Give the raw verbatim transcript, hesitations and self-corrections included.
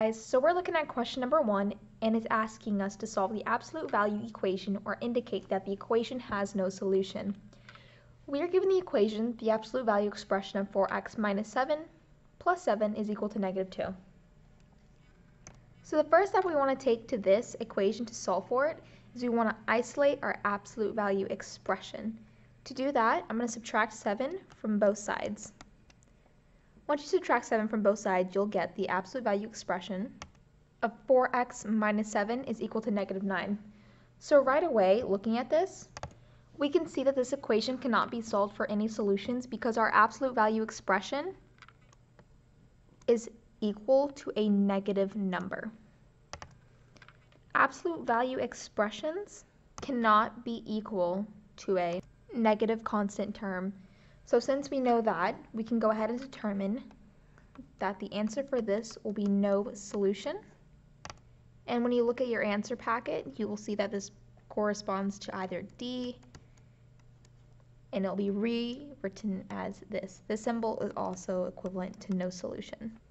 So we're looking at question number one, and it's asking us to solve the absolute value equation or indicate that the equation has no solution. We are given the equation, the absolute value expression of four x minus seven plus seven is equal to negative two. So the first step we want to take to this equation to solve for it is we want to isolate our absolute value expression. To do that, I'm going to subtract seven from both sides. Once you subtract seven from both sides, you'll get the absolute value expression of four x minus seven is equal to negative nine. So right away, looking at this, we can see that this equation cannot be solved for any solutions because our absolute value expression is equal to a negative number. Absolute value expressions cannot be equal to a negative constant term. So since we know that, we can go ahead and determine that the answer for this will be no solution. And when you look at your answer packet, you will see that this corresponds to either D, and it'll be rewritten as this. This symbol is also equivalent to no solution.